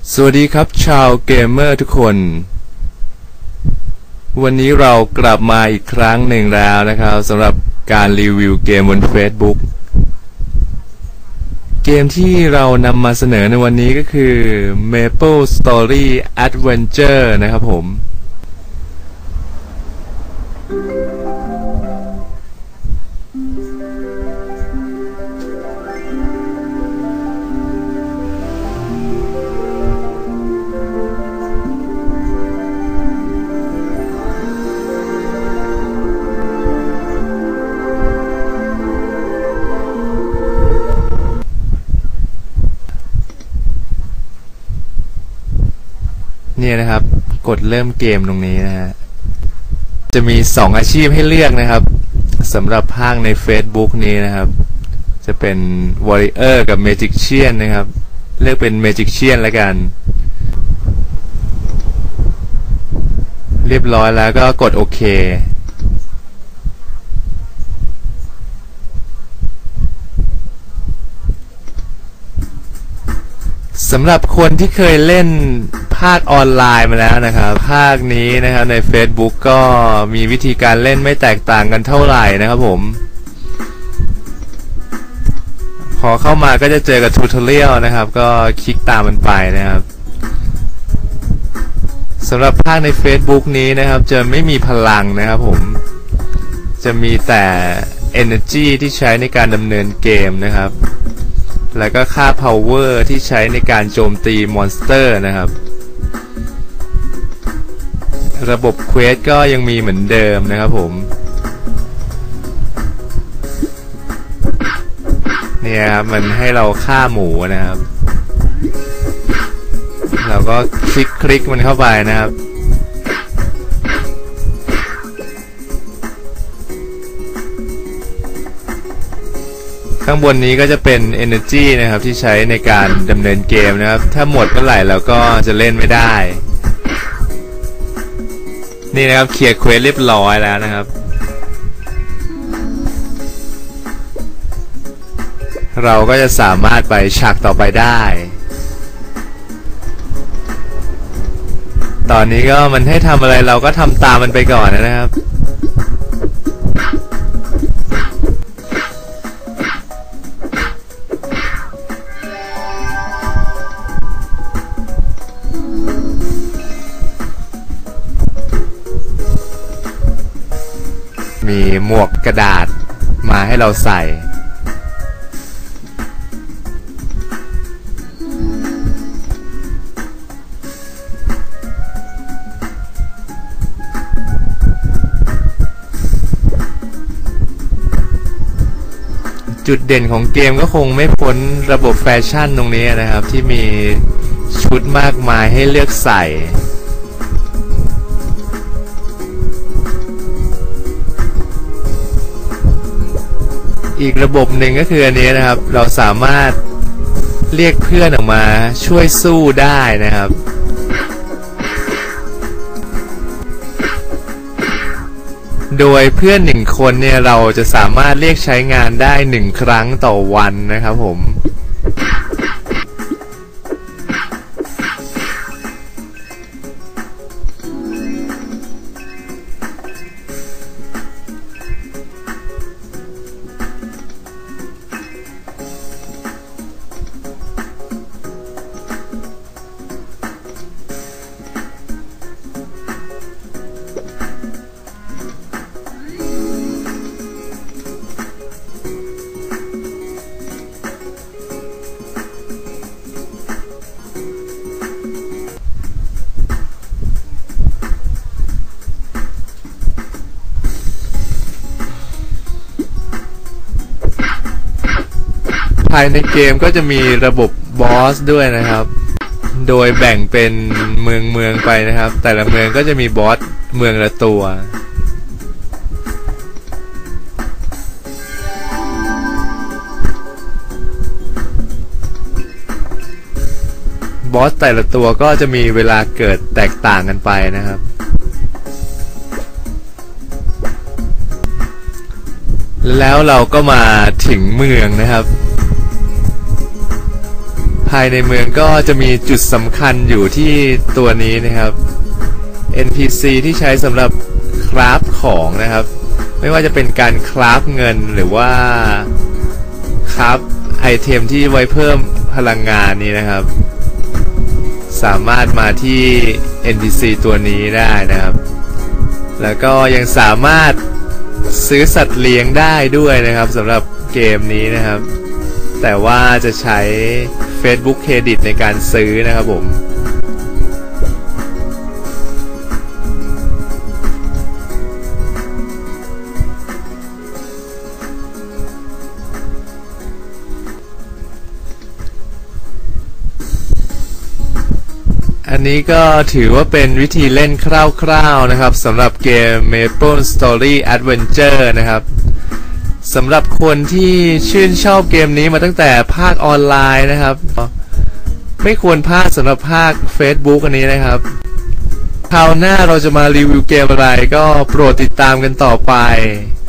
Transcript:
สวัสดีครับชาวเกมเมอร์ทุกคนวันนี้เรากลับมาอีกครั้งหนึ่งแล้วนะครับสำหรับการรีวิวเกมบน Facebook เกมที่เรานำมาเสนอในวันนี้ก็คือ Maple Story Adventure นะครับผมเนี่ยนะครับกดเริ่มเกมตรงนี้นะฮะจะมี2อาชีพให้เลือกนะครับสำหรับภาคใน Facebook นี้นะครับจะเป็น Warrior กับ Magician นะครับเลือกเป็น Magician แล้วกันเรียบร้อยแล้วก็กดโอเคสำหรับคนที่เคยเล่นภาคออนไลน์มาแล้วนะครับภาคนี้นะครับใน Facebook ก็มีวิธีการเล่นไม่แตกต่างกันเท่าไหร่นะครับผมพอเข้ามาก็จะเจอกับทูตอเรียลนะครับก็คลิกตามมันไปนะครับสำหรับภาคใน Facebook นี้นะครับจะไม่มีพลังนะครับผมจะมีแต่ Energy ที่ใช้ในการดำเนินเกมนะครับแล้วก็ค่า power ที่ใช้ในการโจมตีมอนสเตอร์นะครับระบบเควสก็ยังมีเหมือนเดิมนะครับผมเนี่ยครับมันให้เราฆ่าหมูนะครับเราก็คลิกมันเข้าไปนะครับข้างบนนี้ก็จะเป็น Energy นะครับที่ใช้ในการดำเนินเกมนะครับถ้าหมดเมื่อไหร่เราก็จะเล่นไม่ได้นี่นะครับเคลียร์เควสเรียบร้อยแล้วนะครับเราก็จะสามารถไปฉากต่อไปได้ตอนนี้ก็มันให้ทำอะไรเราก็ทำตามมันไปก่อนนะครับมีหมวกกระดาษมาให้เราใส่จุดเด่นของเกมก็คงไม่พ้นระบบแฟชั่นตรงนี้นะครับที่มีชุดมากมายให้เลือกใส่อีกระบบหนึ่งก็คืออันนี้นะครับเราสามารถเรียกเพื่อนออกมาช่วยสู้ได้นะครับโดยเพื่อน1คนเนี่ยเราจะสามารถเรียกใช้งานได้1ครั้งต่อวันนะครับผมภายในเกมก็จะมีระบบบอสด้วยนะครับโดยแบ่งเป็นเมืองไปนะครับแต่ละเมืองก็จะมีบอสเมืองละตัวบอสแต่ละตัวก็จะมีเวลาเกิดแตกต่างกันไปนะครับแล้วเราก็มาถึงเมืองนะครับายในเมืองก็จะมีจุดสำคัญอยู่ที่ตัวนี้นะครับ NPC ที่ใช้สำหรับคราฟของนะครับไม่ว่าจะเป็นการคราฟเงินหรือว่าคราฟไอเทมที่ไว้เพิ่มพลังงานนี้นะครับสามารถมาที่ NPC ตัวนี้ได้นะครับแล้วก็ยังสามารถซื้อสัตว์เลี้ยงได้ด้วยนะครับสำหรับเกมนี้นะครับแต่ว่าจะใช้ Facebook เครดิตในการซื้อนะครับผมอันนี้ก็ถือว่าเป็นวิธีเล่นคร่าวๆนะครับสำหรับเกม Maple Story Adventure นะครับสำหรับคนที่ชื่นชอบเกมนี้มาตั้งแต่ภาคออนไลน์นะครับไม่ควรพลาดสำหรับภาค Facebook อันนี้นะครับคราวหน้าเราจะมารีวิวเกมอะไรก็โปรดติดตามกันต่อไป